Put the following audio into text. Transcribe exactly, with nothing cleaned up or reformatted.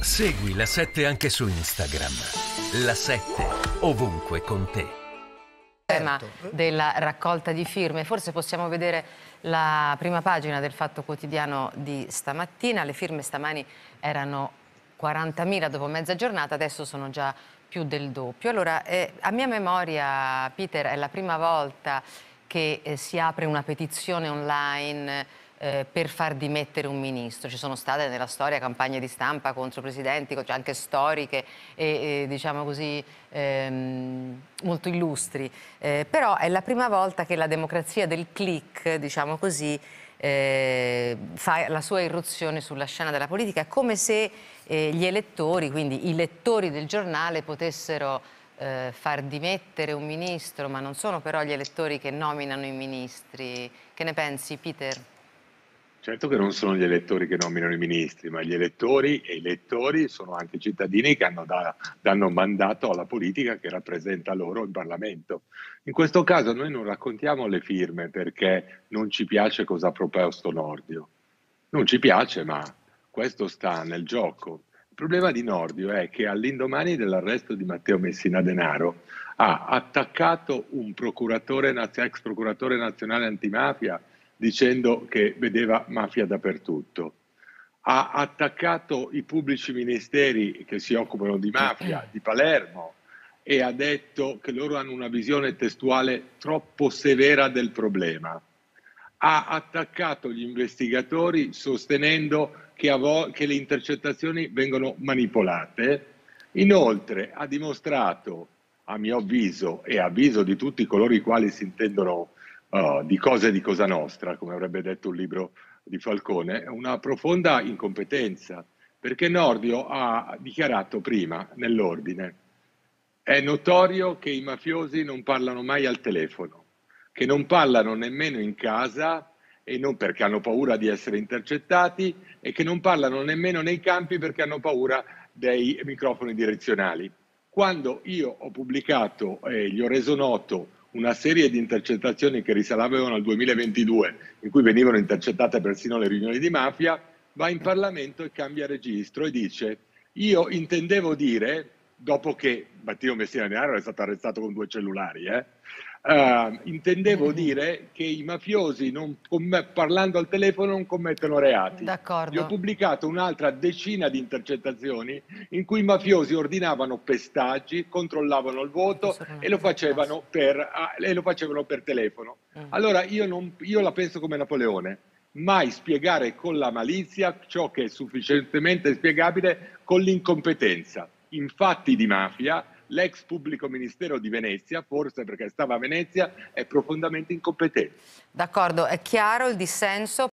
Segui La sette anche su Instagram. La sette, ovunque con te. Tema della raccolta di firme, forse possiamo vedere la prima pagina del Fatto Quotidiano di stamattina. Le firme stamani erano quarantamila dopo mezza giornata, adesso sono già più del doppio. Allora, eh, a mia memoria, Peter, è la prima volta che eh, si apre una petizione online eh, per far dimettere un ministro. Ci sono state nella storia campagne di stampa contro presidenti, cioè anche storiche e, e diciamo così ehm, molto illustri, eh, però è la prima volta che la democrazia del click, diciamo così, eh, fa la sua irruzione sulla scena della politica. È come se eh, gli elettori, quindi i lettori del giornale, potessero eh, far dimettere un ministro, ma non sono però gli elettori che nominano i ministri. Che ne pensi, Peter? Certo che non sono gli elettori che nominano i ministri, ma gli elettori e i lettori sono anche cittadini che hanno da, danno mandato alla politica che rappresenta loro in Parlamento. In questo caso noi non raccontiamo le firme perché non ci piace cosa ha proposto Nordio. Non ci piace, ma questo sta nel gioco. Il problema di Nordio è che all'indomani dell'arresto di Matteo Messina Denaro ha attaccato un procuratore, ex procuratore nazionale antimafia dicendo che vedeva mafia dappertutto. Ha attaccato i pubblici ministeri che si occupano di mafia di Palermo e ha detto che loro hanno una visione testuale troppo severa del problema. Ha attaccato gli investigatori sostenendo che, a vo- che le intercettazioni vengono manipolate. Inoltre ha dimostrato, a mio avviso e a avviso di tutti coloro i quali si intendono Uh, di cose di Cosa Nostra, come avrebbe detto un libro di Falcone, una profonda incompetenza, perché Nordio ha dichiarato prima, nell'ordine, è notorio che i mafiosi non parlano mai al telefono, che non parlano nemmeno in casa, e non perché hanno paura di essere intercettati, e che non parlano nemmeno nei campi perché hanno paura dei microfoni direzionali. Quando io ho pubblicato e eh, gli ho reso noto una serie di intercettazioni che risalivano al duemilaventidue, in cui venivano intercettate persino le riunioni di mafia, va in Parlamento e cambia registro e dice: io intendevo dire, dopo che Matteo Messina Denaro è stato arrestato con due cellulari, eh, uh, intendevo dire che i mafiosi non, parlando al telefono non commettono reati. Gli ho pubblicato un'altra decina di intercettazioni in cui i mafiosi ordinavano pestaggi, controllavano il voto e lo facevano per, ah, e lo facevano per telefono. Mm. Allora io, non, io la penso come Napoleone: mai spiegare con la malizia ciò che è sufficientemente spiegabile con l'incompetenza. In fatti di mafia, l'ex pubblico ministero di Venezia, forse perché stava a Venezia, è profondamente incompetente. D'accordo, è chiaro il dissenso.